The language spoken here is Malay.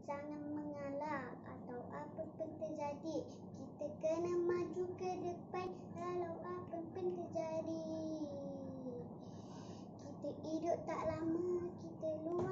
jangan mengalah atau apa pun terjadi. Kita kena maju ke depan walau apa pun terjadi. Kita hidup tak lama, kita luar